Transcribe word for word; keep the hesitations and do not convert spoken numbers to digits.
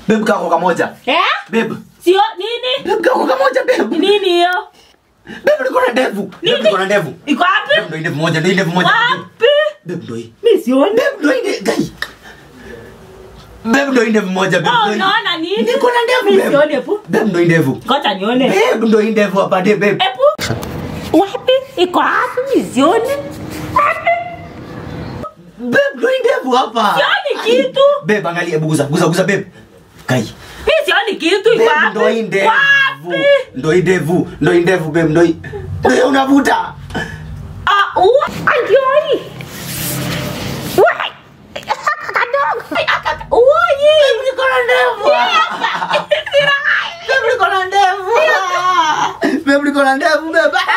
Babe kako kamoja. Eh? Babe. Sio nini? Babe kako kamoja babe. Nini hiyo? Babe niko na ndevu. Babe niko na ndevu. Iko wapi? Babe ndio ndevu moja, ndio ndevu moja. Wapi? Babe ndio hii. Mimi sioni. Babe ndio hii gai. Babe ndio ndevu moja babe. Oh, unaona nini? Niko na ndevu. Mimi sioni hapo. Babe ndio ndevu. Ngoja nione. Babe ndio ndevu hapa de babe. Epu. Wapi? Iko wapi? Mimi sioni. Wapi? Babe ndio ndevu hapa. Sioni kitu. Babe angalia, hebu guza, guza, guza babe. Kai. Mimi sioni kitu iko wapi? Ndio ndevu. Wapi? Ndio ndevu, ndio ndevu babe, ndio. Ndio unavuta. Ah, uh, ayoi. Wai. Akakadog. Akakadog. Oi. Babe niko na ndevu. Babe niko na ndevu. Babe niko na ndevu babe.